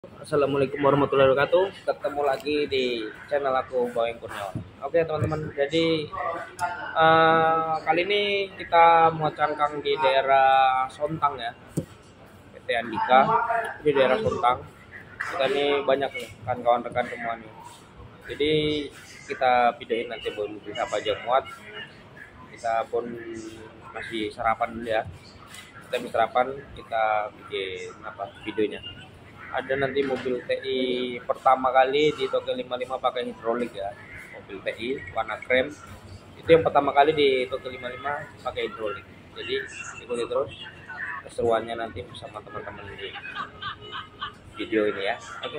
Assalamualaikum warahmatullahi wabarakatuh. Ketemu lagi di channel aku Baweng Kurniawan. Oke teman-teman, jadi kali ini kita mau cangkang di daerah Sontang ya, PT Andika di daerah Sontang. Kita ini banyak nih kan kawan rekan semua nih. Jadi kita videoin nanti mobil siapa aja muat. Kita pun masih sarapan dulu ya. Kita habis sarapan kita bikin videonya. Ada nanti mobil TI pertama kali di Tokyo 55 pakai hidrolik ya, mobil TI warna krem itu yang pertama kali di Tokyo 55 pakai hidrolik. Jadi ikuti terus keseruannya nanti bersama teman-teman di video ini ya. Oke.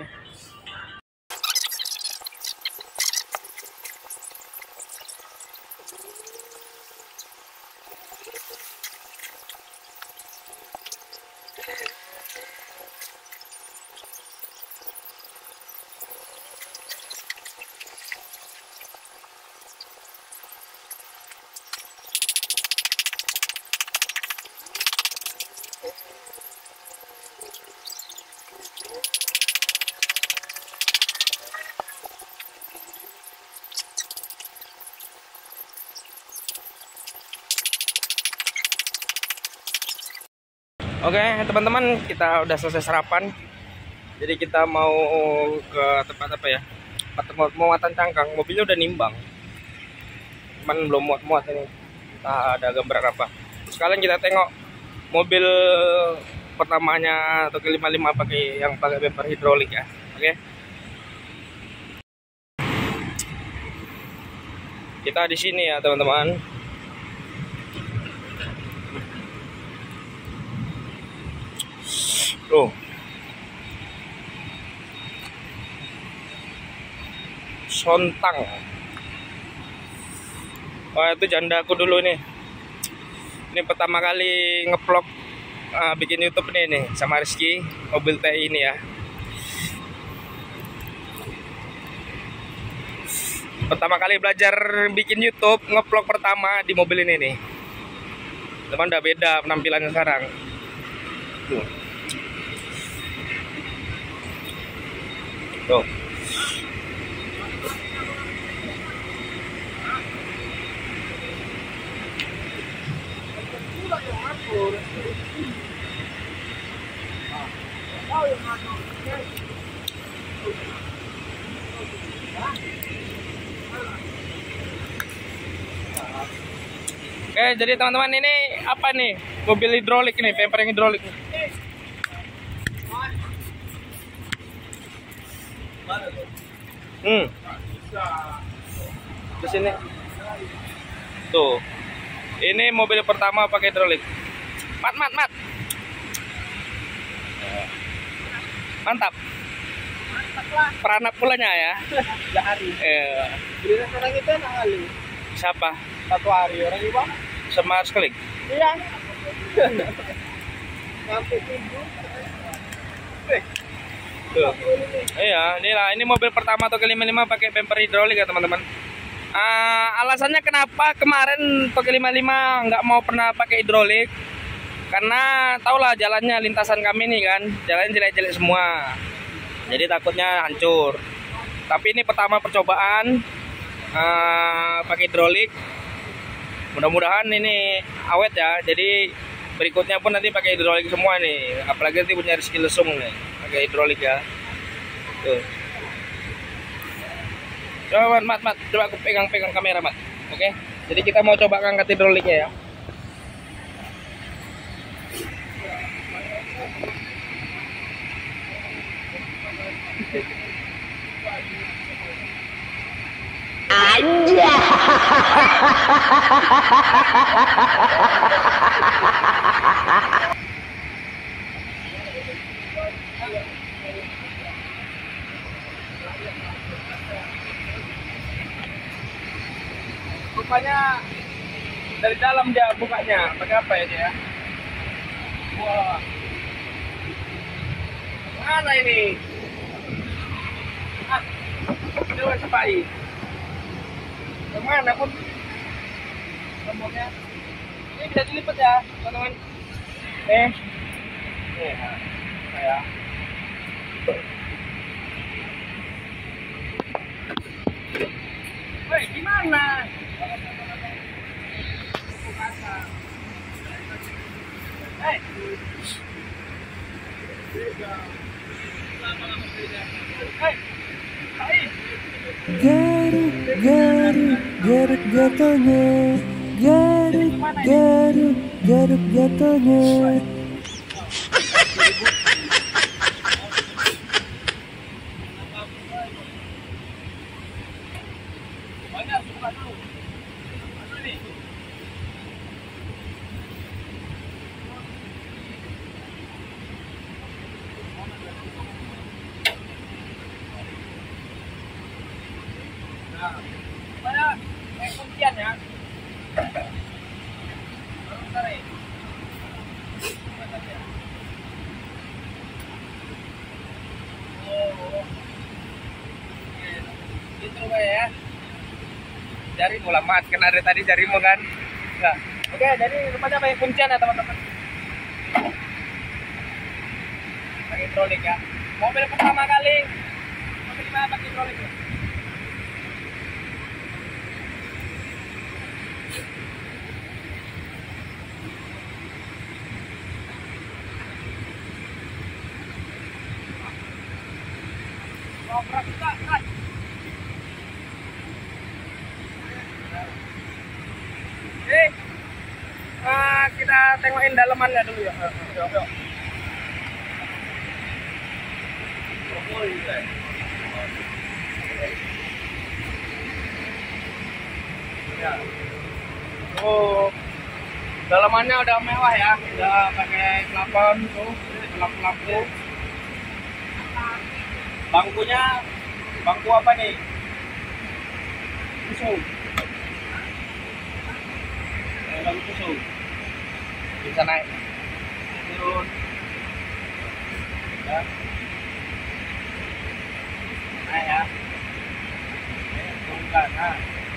Oke teman-teman, kita udah selesai sarapan. Jadi kita mau ke tempat apa ya? Muatan cangkang. Mobilnya udah nimbang, cuman belum muat-muat ini. Nah, ada gambar apa? Sekalian kita tengok mobil pertamanya Tokyo 55 pakai bumper hidrolik ya. Oke. Kita di sini ya teman-teman. Tuh. Sontang. Oh, itu janda aku dulu nih. Ini pertama kali ngeplok bikin YouTube nih sama Rizky, mobil TI ini ya. Pertama kali belajar bikin YouTube, ngeplok pertama di mobil ini nih. Teman udah beda penampilannya sekarang. Tuh. Tuh. Oke, jadi teman-teman ini apa nih? Mobil hidrolik nih, bumper yang hidrolik. Di sini. Tuh. Ini mobil pertama pakai hidrolik. Mat. Mantap. Peranap pulanya ya. Hari. Beli sekarang itu enak kali. Siapa? Satu hari orang ini bang. Sama sekali. Iya. Sampai 7. Tuh. Iya, ini mobil pertama Tokyo 55 pakai bumper hidrolik ya teman-teman. Alasannya kenapa kemarin Tokyo 55 nggak mau pernah pakai hidrolik, karena tahulah jalannya lintasan kami nih kan, jalannya jelek-jelek semua, jadi takutnya hancur. Tapi ini pertama percobaan pakai hidrolik, mudah-mudahan ini awet ya. Jadi berikutnya pun nanti pakai hidrolik semua nih, apalagi nanti punya Rizky Lesung nih pakai hidrolik ya. Tuh. Coba Mat, coba aku pegang kamera Mat. Oke. Jadi kita mau coba angkat hidroliknya ya. Aja. Rupanya dari dalam dia bukanya. Pakai apa ya dia? Wah. Mana ini? Coba sepai. Kemana pun nomornya? Ini bisa dilipat ya, teman-teman. Saya Woi, gimana? Hei. Hei. Hei. Garuk, garuk, garuk jatuhnya. Garuk, garuk, garuk jatuhnya. Banyak suka dulu. Mana nih? Nah, mana? Kuncian ya. Baru tarik. Oh. Gitu ya. Jarimu lamat kan dari tadi jarimu kan. Nah, oke, jadi rupanya pakai kuncian ya teman-teman. Pakai hidrolik ya. Mobil pertama kali. Mobil gimana pakai hidrolik ya? Ngobrak juga, kan? Oke, kita tengokin dalemannya dulu ya. Yuk, yuk. Ya. Oh, dalamannya udah mewah ya, udah pakai plafon tuh, lampu-lampu. Bangkunya, bangku apa nih? Kusum. Bangku kusum. Bisa naik, turun. Ya. Naik ya. Turunkan, nah.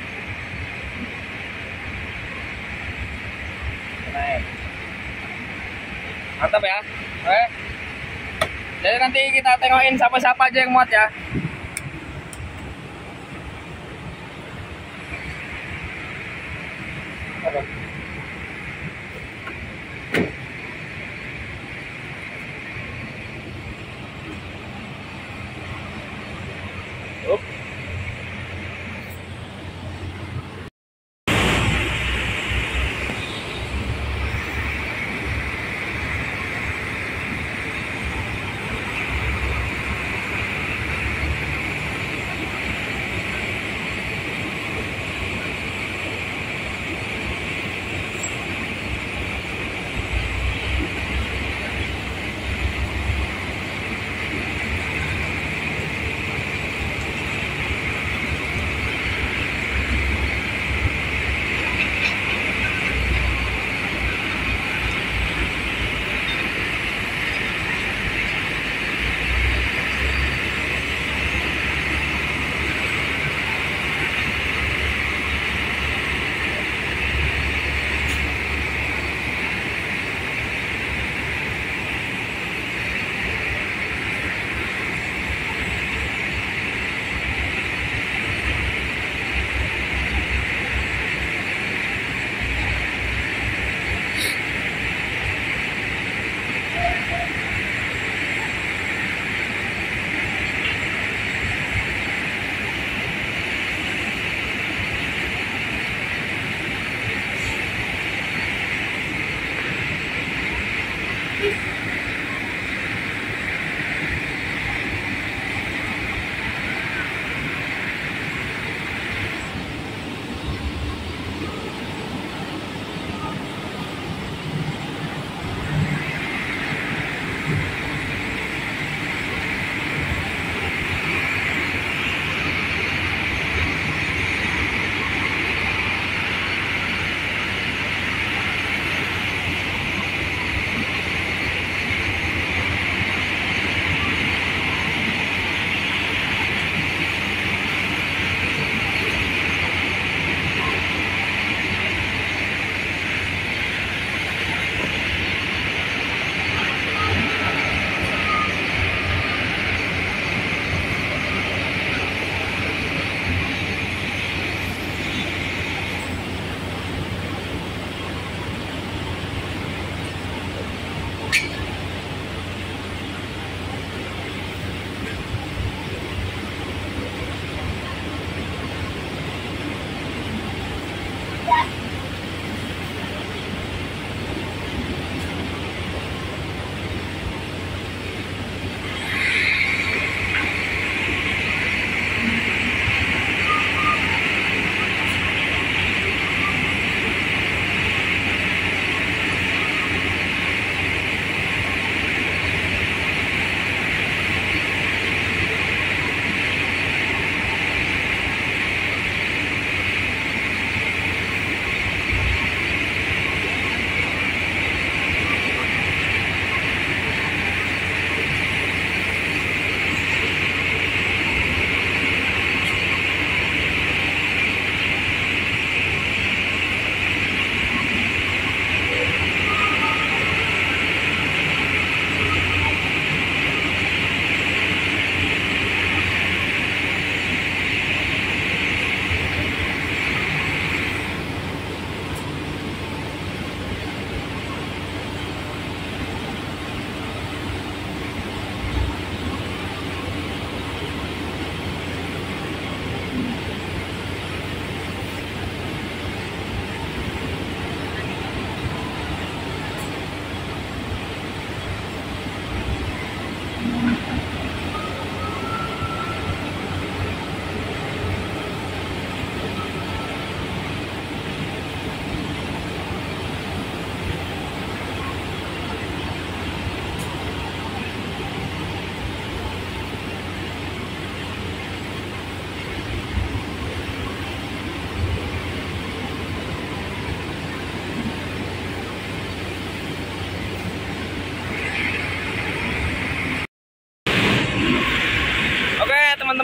Naik. Mantap ya. Oke. Jadi nanti kita tengokin siapa-siapa aja yang muat ya. Up.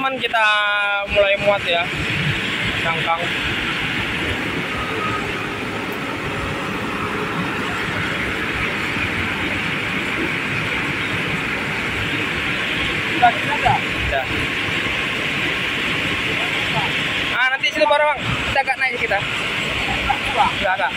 teman-teman, kita mulai muat ya cangkang. Sudah. Ya. Ah, nanti situ baru bang, kita agak naik kita. Enggak agak.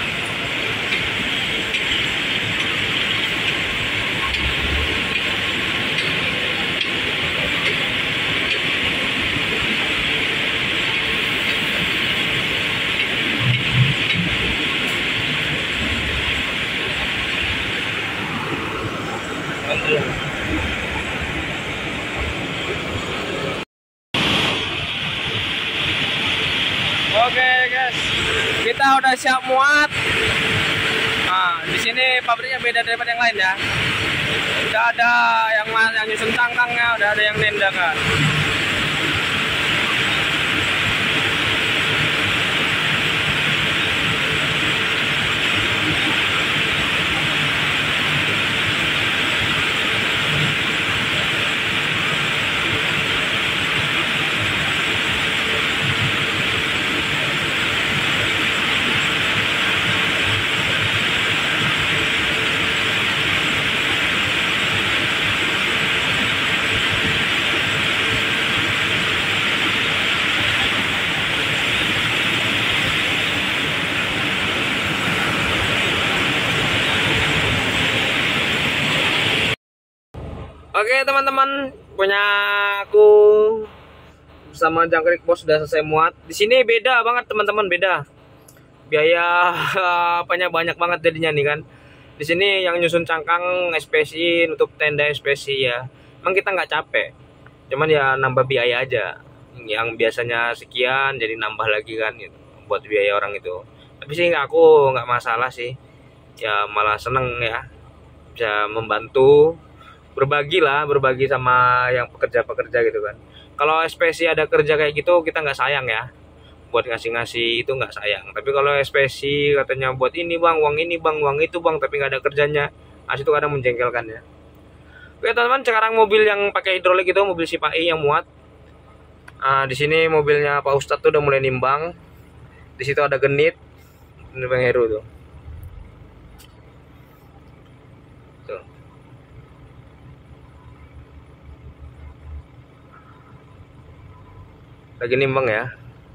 Oke guys, kita udah siap muat. Nah, di sini pabriknya beda daripada yang lain ya. Udah ada yang nyusun cangkangnya, udah ada yang nendakan. Oke teman-teman, punya aku bersama jangkrik bos sudah selesai muat. Di sini beda banget teman-teman, beda. Biaya apanya banyak banget jadinya nih kan. Di sini yang nyusun cangkang SPSI, nutup tenda SPSI ya. Emang kita nggak capek, cuman ya nambah biaya aja. Yang biasanya sekian jadi nambah lagi kan gitu, buat biaya orang itu. Tapi sih aku nggak masalah sih. Ya malah seneng ya, bisa membantu. Berbagi sama yang pekerja-pekerja gitu kan. Kalau SPSI ada kerja kayak gitu kita nggak sayang ya, buat ngasih-ngasih itu nggak sayang. Tapi kalau SPSI katanya buat ini bang, uang ini bang, uang itu bang, tapi nggak ada kerjanya, itu kadang menjengkelkan ya. Oke teman-teman, sekarang mobil yang pakai hidrolik itu mobil Sipai yang muat. Di sini mobilnya Pak Ustadz tuh udah mulai nimbang. Di situ ada genit, ini Bang Heru tuh. Tuh. Lagi nimbang ya.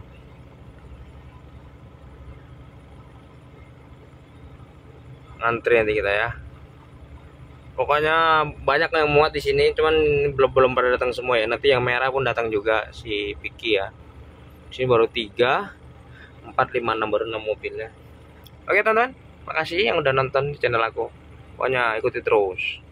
Ngantri nanti kita ya. Pokoknya banyak yang muat di sini, cuman belum pada datang semua ya. Nanti yang merah pun datang juga si Vicky ya. Di sini baru 3, 4, 5, 6 baru 6 mobilnya. Oke teman-teman, makasih yang udah nonton di channel aku. Pokoknya ikuti terus.